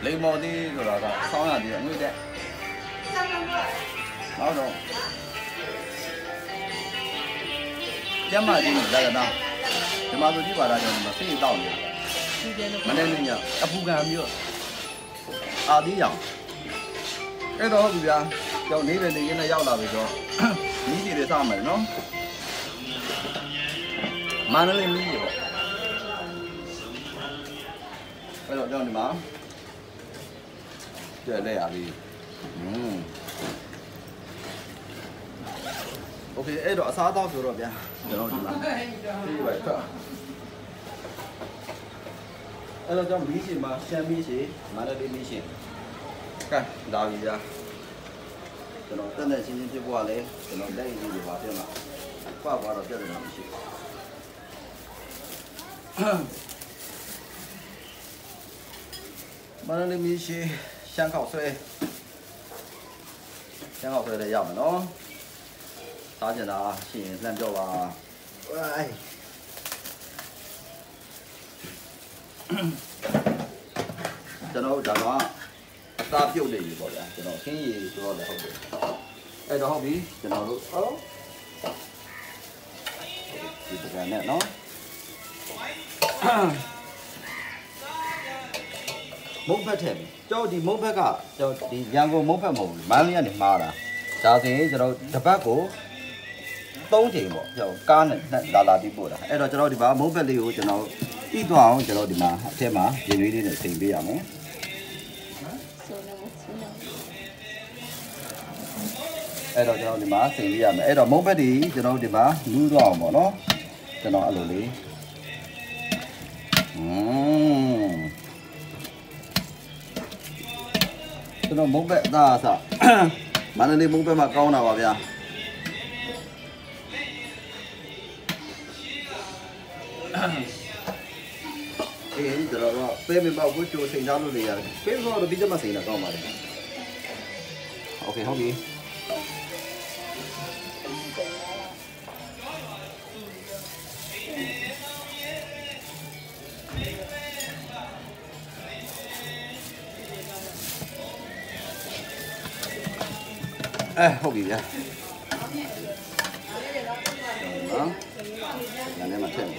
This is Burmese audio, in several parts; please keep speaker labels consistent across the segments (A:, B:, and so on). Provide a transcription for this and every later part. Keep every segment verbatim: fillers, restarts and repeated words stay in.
A: lấy mò đi rồi là sau là thì người đẹp đó rồi chém mà đi đây là nào chém mà tôi đi vào đây rồi mà xây tàu mà nên là nhở áp phu gam chưa à đi nhở cái đó bây giờ cho ní lên thì cái này giao là bây giờ ní thì để sao mà nó mà nó lên ní gì vậy bây giờ cho đi má chơi đây à vì ok ấy đó sao tao rồi vậy để nó đi má đi vậy thôi ấy là cho mì xì mà xem mì xì mà nó đi mì xì cái đào gì ra cho nó tên này xin xin qua lấy cho nó đây gì vào thế nào qua qua rồi cho nó mì xì mà nó đi mì xì香烤碎香烤碎的要么喏打紧的啊新烂肉啊哎ကျွန်တော်ဒါတော့အသားပြုတ်နေပြီပေါ့ဗျာကျွန်တော်ခင်းရည်ဆိုတော့လည်းဟုတ်တယ်အဲ့တော့ဟုတ်ပြီကျွန်တော်တို့အော်ဒီပကံနဲ့နော်မုတ်ဖက်ထည့်ပြီကျောင်းဒီမုတ်ဖက်ကကျောင်းဒီရန်ကုန်မုတ်ဖက်မဟုတ်ဘူးမန္တလေးကနေမှားတာဒါဆိုရင်ကျွန်တော်တစ်ပတ်ကိုသုံးချိန်ပေါ့ကျောင်းကားနဲ့လာလာပြီးပို့တာအဲ့တော့ကျွန်တော်ဒီမှာမုတ်ဖက်လေးကိုကျွန်တော်ပြီးသွားအောင်ကျွန်တော်ဒီမှာအထက်မှာရင်နွေးလေးနဲ့ချိန်ပေးရမယ်အဲ့တော့ကျွန်တော်ဒီမှာချိန်ပေးရမယ်အဲ့တော့မုတ်ဖက်ဒီကျွန်တော်ဒီမှာလူးတော့အောင်ပေါ့နော်ကျွန်တော်အဲ့လိုလေးอืมကျွန်တော်မုတ်ဖက်အသားအစမန္တလေးမုတ်ဖက်မှာကောင်းတာပါဗျာအေးကျွန်တော်ကပေးမပေါ့ကိုချိုးစိန်ထားလို့နေရတယ်ပေးတော့ဒီကျမစိန်တာကောင်းပါလေโอเคဟုတ်ပြီအဲဟုတ်ပြီဗျာနော်ညနေမှထည့်မယ်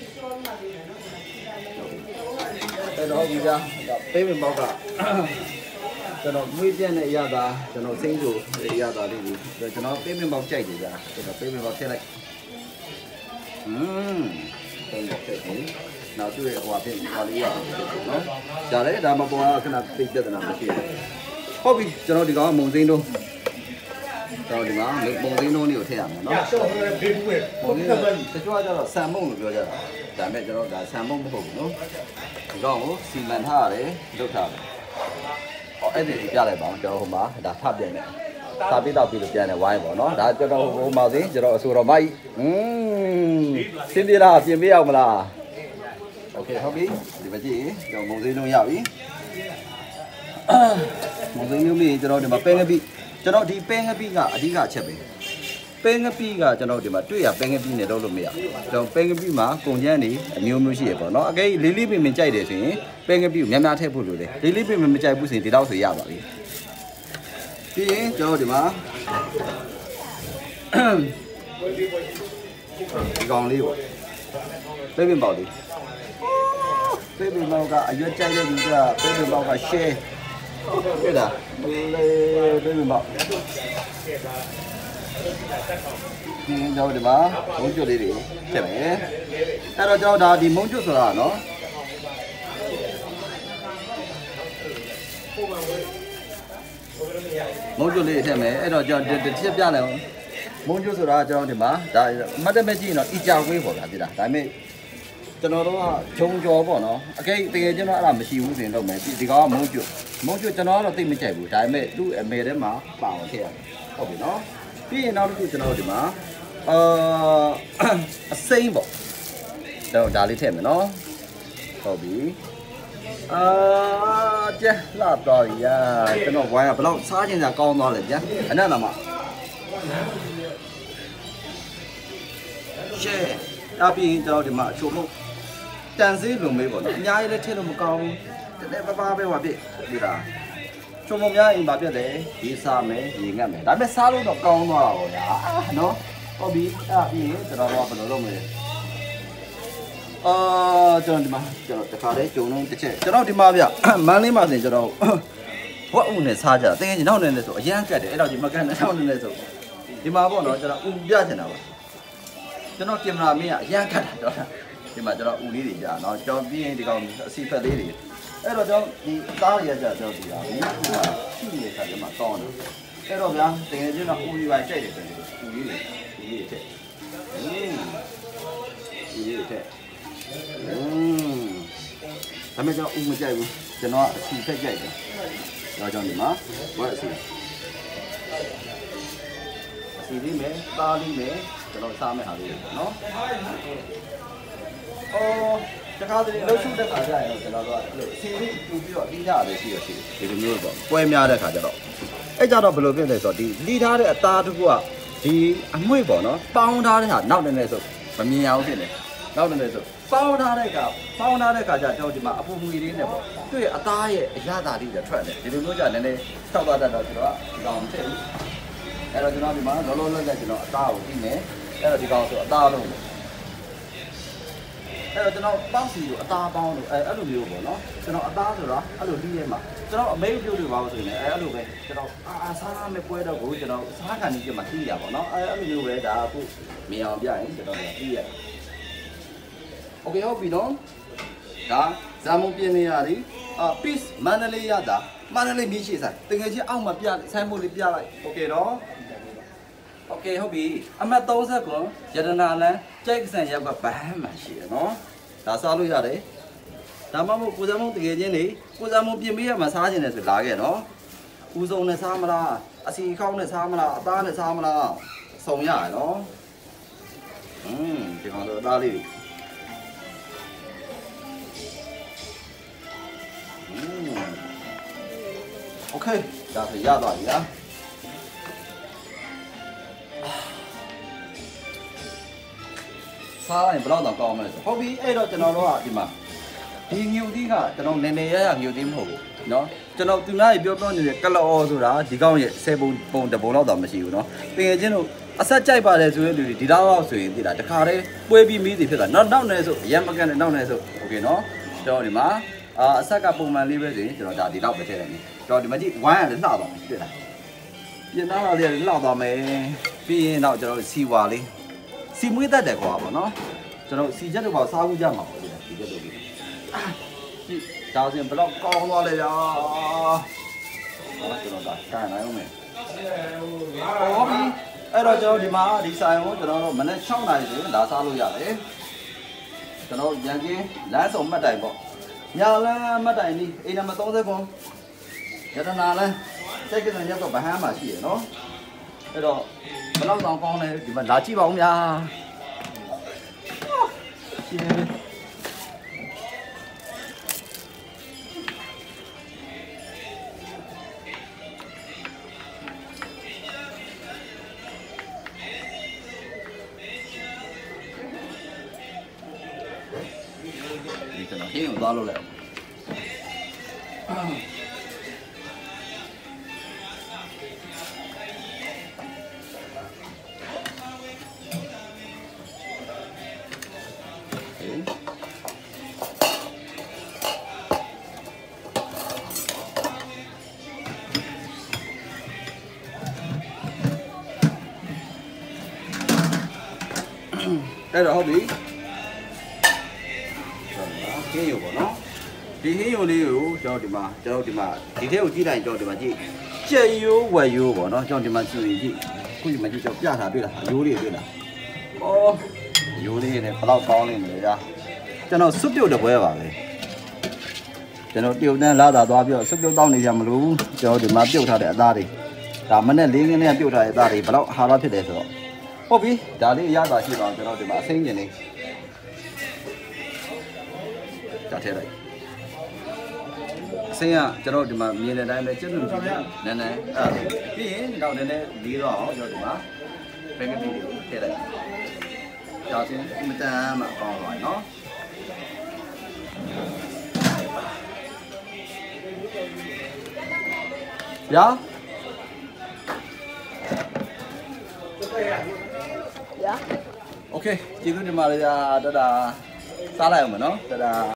A: အဲ့တော့ဒီကပေးမပေါ့ကကျွန်တော်မွေးပြက်နဲ့ရတာကျွန်တော်စိမ့်လို့ရတာလေးကြီးကျွန်တော်ပေးမပေါ့ကြိုက်တယ်ဗျာကျွန်တော်ပေးမပေါ့ထည့်လိုက်อืมပေးမပေါ့ထည့်ပြီနောက်သူ့ရဲ့ဟိုအဖြစ်ဟောလေးရအောင်နော်ဒါလည်းဒါမပေါ်ကခဏသိပြဿနာမရှိဘူးဟုတ်ပြီကျွန်တော်ဒီကောင်ကမုံစိမ့်တော့တော့ဒီမှာပုံသိန်းလုံးလေးကိုထည့်ရမယ်နော်။ဆော့ရဲဘေးဘူးပဲ။ပုံသိန်းတချို့ကကျတော့ဆန်မုံလို့ပြောကြတာ။ဒါပေမဲ့ကျွန်တော်ဒါဆန်မုံမဟုတ်ဘူးနော်။ဒီကောင်ကိုစီမံထားရတယ်လုပ်ထားတယ်။ဟောအဲ့ဒီပြလိုက်ပါအောင်ကျွန်တော်ဟိုမှာဒါထပ်ပြန်တယ်။စာပေးတော့ပြီးလို့ပြန်တယ်ဝိုင်းပေါ့နော်။ဒါကျွန်တော်ဟိုမှာစင်းကျွန်တော်အဆိုတော်မကြီး။อืมစင်းပြေလားပြင်ပေးအောင်မလား။ Okay ဟုတ်ပြီ။ဒီမကြည့်ကျွန်တော်ပုံသိန်းလုံးရပြီ။ပုံသိန်းလုံးလေးကျွန်တော်ဒီမှာပဲငပိကျွန်တော်ဒီပဲငပိကအဓိကအချက်ပဲပဲငပိကကျွန်တော်ဒီမှာတွေ့ရပဲငပိနဲ့လုပ်လို့မရကျွန်တော်ပဲငပိမှာကုန်ကျန်းနေအမျိုးမျိုးရှိရပေါ့နော်အကယ်လေးလေးပင်ပင်ကြိုက်တယ်ဆိုရင်ပဲငပိကိုများများထည့်ဖို့လိုတယ်လေးလေးပင်ပင်မကြိုက်ဘူးဆိုရင်ဒီတော့ဆိုရပါပြီပြီးရင်ကျွန်တော်ဒီမှာဒီကောင်လေးပေါ့ပဲပင်ပေါက်လေးပဲပင်ပေါက်ကအရွက်ကြိုက်တဲ့လူကပဲပင်ပေါက်က shareတွေ့လားလေးပေးမပေါ့ဒီတော့ဒီမှာမုံကျွတ်လေးတွေထည့်မယ်အဲ့တော့ကျွန်တော်ဒါဒီမုံကျွတ်ဆိုတာနော်မုံကျွတ်လေးထည့်မယ်အဲ့တော့ကျွန်တော်တစ်ချက်ပြလိုက်အောင်မုံကျွတ်ဆိုတာကျွန်တော်ဒီမှာဒါမှတ်တမဲ့ကြည့်ရင်တော့အီကြာကွေးပေါ့ဗျာပြတာဒါပေမဲ့ကျွန်တော်တို့ကဂျုံကြော်ပေါ့နော်အကဲတကယ်ကျွန်တော်အဲ့ဒါမရှိဘူးဆိုရင်တော့မယ်ဒီကောင်ကမုံကျွတ်မုံကျွတ်ကျွန်တော်ကတော့သိမကြိုက်ဘူးဒါပေမဲ့သူ့အမေထဲမှာပါအောင်ထည့်ရတယ်ဟုတ်ပြီနော်ပြီးရင်နောက်တစ်ခုကျွန်တော်ဒီမှာအာအစိမ့်ပေါ့တော့ဒါလေးထည့်မယ်နော်ဟုတ်ပြီအာကျက်လှတော့ရကျွန်တော်ဝိုင်းကဘယ်တော့စားချင်တာကောင်းသွားလဲဗျာအနက်လာမရှေ့အပြင်ကျွန်တော်ဒီမှာအချို့မဟုတ်တန်စေးလုံမေးပေါ့နော်အများကြီးလည်းထည့်လို့မကောင်းဘူးနည်းပါးပါးပဲဟောပြဒီလားချုံမများအိမ်ပါပြတယ်ဒီစားမယ်ရေငတ်မယ်ဒါပေမဲ့စားလို့တော့ကောင်းသွားတာပေါ့ဗျာနော်ဟုတ်ပြီအဲ့ပြီးရင်ကျွန်တော်တို့ကဘယ်လိုလုပ်မလဲအာကျွန်တော်ဒီမှာကျွန်တော်တခါလေးဂျုံလုံးတစ်ချက်ကျွန်တော်ဒီမှာဗျမန်းလေးမှာဆိုရင်ကျွန်တော်ဝက်ဦးနဲ့စားကြတကယ်ကြီးနောက်နေလဲဆိုအရန်ကတ်တယ်အဲ့တော့ဒီမကန်နောက်နေလဲဆိုဒီမှာပေါ့နော်ကျွန်တော်ဦးပြချင်တာပါကျွန်တော်ကင်မရာမင်းကအရန်ကတ်တာတော့ဒီမှာကျွန်တော်ဦးလေးတွေကြာနော်ကျွန်တော်ပြီးရင်ဒီကောင်အစီဖက်လေးတွေအဲ့တော့ကျွန်တော်ဒီသားရကြကျွန်တော်ဒီဟာဒီမှာရှိနေတဲ့ခါကျမှတောင်းတယ်အဲ့တော့ဗျာတကယ်ချင်းတော့ဦးလေးပါကြိုက်တယ်ဆိုရင်ဦးလေးတွေဦးလေးတွေอืมဦးလေးတွေอืมဒါပေမဲ့ကျွန်တော်ဦးမကြိုက်ဘူးကျွန်တော်အစီဖက်ကြိုက်တယ်ဒါကြောင့်ဒီမှာဝက်အစီအစီလေးမယ်သားလေးမယ်ကျွန်တော်စားမယ်ဟာလေးနော်အော်တခါတည်းလှုပ်ရှုတဲ့ခါကျရင်ကျွန်တော်တို့အစီလေးတူပြီးတော့အင်းကြရတယ်ရှိရရှိဒီလိုမျိုးပေါ့ပွဲများတဲ့ခါကျတော့အဲ့ကြတော့ဘယ်လိုဖြစ်လဲဆိုတော့ဒီလီထားတဲ့အသားတစ်ခုကဒီအငွေ့ပေါ့နော်ပေါင်းထားတဲ့ဟာနောက်နေနေဆိုမမြင်အောင်ဖြစ်နေနောက်နေနေဆိုပေါင်းထားတဲ့ကပေါင်းထားတဲ့ခါကျကျွန်တော်ဒီမှာအပူငွေလေးနဲ့ပေါ့သူ့ရဲ့အသားရဲ့အရသာလေးတွေထွက်တယ်ဒီလိုမျိုးကြနည်းနည်းထောက်သွားတတ်တော့ကျွန်တော်ကလောင်ဖြစ်ဘူးအဲ့တော့ကျွန်တော်ဒီမှာလောလောလတ်လတ်ကျွန်တော်အသားကိုပြီးမယ်အဲ့တော့ဒီကောင်ဆိုအသားလုံးအဲ့တော့ကျွန်တော်ပေါက်စီကိုအသားပေါင်းလို့အဲအဲ့လိုမျိုးပေါ့နော်ကျွန်တော်အသားဆိုတော့အဲ့လိုပြီးရဲမှာကျွန်တော်အမေပြုတ်တွေပါလို့ဆိုရင်အဲအဲ့လိုပဲကျွန်တော်အာစားမဲ့ပွဲတော့ကိုကျွန်တော်စားခံနေကြမှာပြီးရပါတော့အဲအဲ့လိုမျိုးပဲဒါအခုမြင်အောင်ပြရင်ကျွန်တော်ကပြီးရโอเคဟုတ်ပြီနော်ဒါဇာမုံပြင်းနေရသည်အာ peace မန္တလေးရတာမန္တလေးမြင်းရှိဆိုင်တကယ်ချင်းအောက်မှာပြဆိုင်မို့လေးပြလိုက်โอเคနော်โอเคဟုတ်ပြီအမှတ်သုံးဆယ်ကွန်ရတနာလန်းကြိုက်ကစံရောက်ကဗဟန်းမှရှိရနော်ဒါစားလို့ရတယ်ဒါမှမဟုတ်ကိုစမ်းမုံတကယ်ချင်းနေကိုစမ်းမုံပြင်ပေးရမှာစားခြင်းနဲ့ဆိုလာခဲ့နော်ဦးစုံနဲ့စားမလားအစီခေါင်းနဲ့စားမလားအသားနဲ့စားမလားစုံရရနော်อืมဒီကောင်တော့အသားလေးอืมโอเคဒါဆိုရသွားပြီလားစားရင်ဘယ်တော့တော့ကောင်းမလဲဆိုဟုတ်ပြီအဲ့တော့ကျွန်တော်တို့ကဒီမှာဒီငြုပ်သီးကကျွန်တော်နည်းနည်းရရငြုပ်သီးမဟုတ်ဘူးเนาะကျွန်တော်သူများကြီးပြောပြောနေတဲ့ကလော်ဆိုတာဒီကောင်ရဲ့ဆယ်ပုံပုံတပုံလောက်တော့မရှိဘူးเนาะတင်ငယ်ချင်းတို့အဆက်ကြိုက်ပါတယ်ဆိုရင်လူတွေဒီတော့ဆိုရင်ဒီလားတခါတည်းပွဲပြီးမိသည်ဖြစ်တာနောက်နောက်နေဆိုရမ်းမကန်နဲ့နောက်နေဆိုโอเคเนาะကျွန်တော်ဒီမှာအာအဆက်ကပုံမှန်လေးပဲဆိုရင်ကျွန်တော်ဒါဒီတော့ပဲထည့်လိုက်မယ်ကျွန်တော်ဒီမှာကြည့်ဝိုင်းရလည်းလှသွားမယ်တွေ့လားပြင်သားတော်လေးလှသွားမယ်ပြီးရင်တော့ကျွန်တော်စီဝါလေးစီမွေးတတ်တယ်ခေါ်ပါဘောနော်ကျွန်တော်စီချက်တော့ပါစားဦးကြမှာပေါ့ဒီစီချက်တော့ဒီဒါဆိုရင်ဘလောက်ကောင်းသွားလဲဗျာဟောကျွန်တော်ဒါကန်နိုင်အောင်မယ်ဟောပြီအဲ့တော့ကျွန်တော်ဒီမှာဒီဆိုင်ကိုကျွန်တော်တို့မနေ့၆နာရီဆိုရင်လာစားလို့ရတယ်ကျွန်တော်ရန်ကင်းလမ်းဆောင်မှတ်တိုင်ပေါ့ညာလမ်းမှတ်တိုင်ဒီအိမ်နံပါတ်၃၀ခွန်ရတနာလမ်းစိတ်ကစံရက်တော့ဗဟန်းမှာရှိရနော်အဲ့တော့ဘယ်လောက်တောင်ကောင်းလဲဒီမှာလာကြည့်ပါဦးဗျာရှင်းဒီကျွန်တော်ဟင်းကိုသွားလို့လဲအဲ့တော့ဟုတ်ပြီဟင်းရုံပေါ့နော်ဒီဟင်းရုံလေးကိုကျွန်တော်ဒီမှာကျွန်တော်ဒီမှာဒီထဲကိုကြည့်လိုက်ကျွန်တော်ဒီမှာကြည့်ကြက်ရိုးဝက်ရိုးပေါ့နော်ကျွန်တော်ဒီမှာကြည့်ကြည့်ခုဒီမှာကြည့်ကျွန်တော်ပြတာတွေ့လားရိုးလေးတွေ့လားဩရိုးလေးနဲ့ဘလောက်ကောင်းလိမ့်မလဲဗျာကျွန်တော်စွတ်ပြုတ်တပွဲပါပဲကျွန်တော်တရုတ်တန်းလာတာသွားပြီးတော့စွတ်ပြုတ်တောင်းနေကြမလို့ကျွန်တော်ဒီမှာပြုတ်ထားတဲ့အသားတွေဒါမနဲ့လေးငင်းနဲ့ပြုတ်ထားတဲ့အသားတွေဘလောက်ဟာရဖြစ်တယ်ဆိုတော့ဟုတ်ပြီဒါလေးရတာရှိတော့ကျွန်တော်ဒီမှာအစိမ့်ကျင်နေဒါထဲလိုက်အစိမ့်ကကျွန်တော်ဒီမှာမြင်တဲ့အတိုင်းပဲကျက်လို့ကြည့်နည်းနည်းအဲ့ဒါပြီးရင်တော့နည်းနည်းလေးတော့အောင်ကျွန်တော်ဒီမှာဘယ်ကပြီးလေးကိုထည့်လိုက်ဒါချင်းအမတန်မှကောင်းပါနော်呀？
B: 呀。
A: OK，ကျေးဇူးတင်ပါတယ်ဗျာတဒါစားလိုက်အောင်မနော်တဒါ